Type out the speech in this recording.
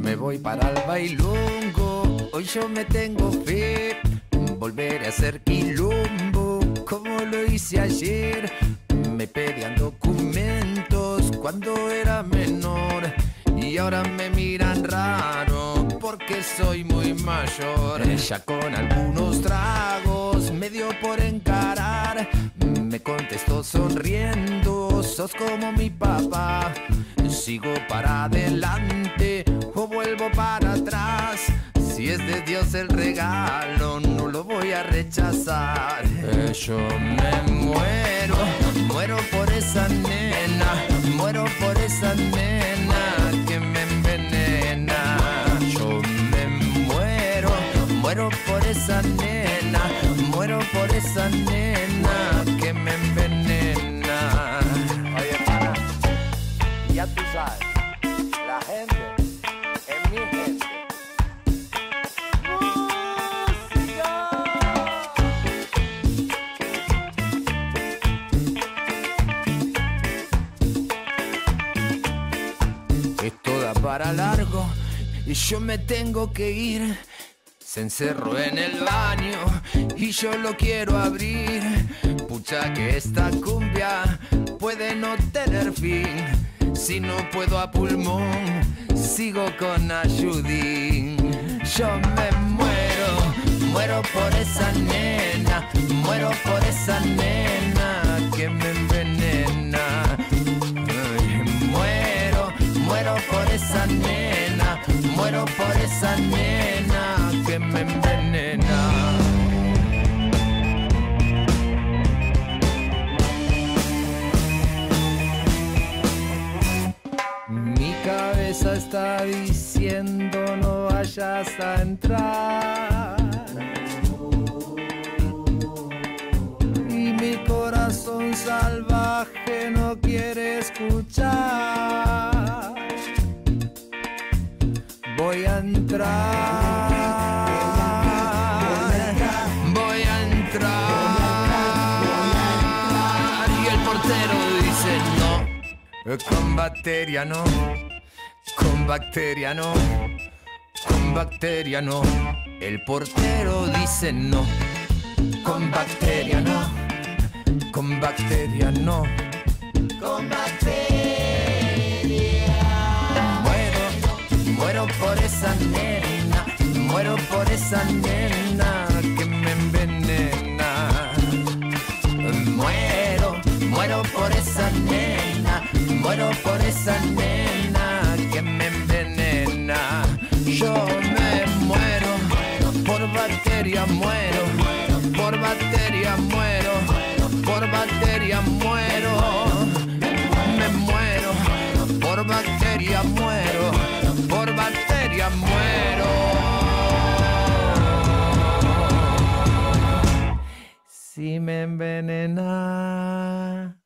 Me voy para el bailongo, hoy yo me tengo fe. Volveré a hacer quilombo como lo hice ayer. Me pedían documentos cuando era menor y ahora me miran raro porque soy muy mayor. Ya con algunos tragos me dio por encarar. Me contestó sonriendo, sos como mi papá. Sigo para adelante o vuelvo para atrás. Si es de Dios el regalo, no lo voy a rechazar. Yo me muero, muero por esa nena, muero por esa nena que me envenena. Yo me muero, muero por esa nena, muero por esa nena que me envenena. Oye, pana, ya tú sabes, la gente es mi gente. Esto da para largo y yo me tengo que ir. Se encerró en el baño y yo lo quiero abrir. Pucha que esta cumbia puede no tener fin. Si no puedo a pulmón, sigo con ayudín. Yo me muero, muero por esa nena, muero por esa nena que me envenena. Muero por esa nena, muero por esa nena que me envenena. Mi cabeza está diciendo no vayas a entrar. Y mi corazón salvaje no quiere escuchar. Voy a entrar, voy a entrar. Y el portero dice no, con bacteria no, con bacteria no, con bacteria no. El portero dice no, con bacteria no, con bacteria no, con bacteria. Muero por esa nena, muero por esa nena que me envenena. Muero por esa nena, muero por esa nena que me envenena. Yo me muero, por bacteria muero, por bacteria muero, por bacteria muero. Me muero, por bacteria muero, por bacteria muero. Si me envenena.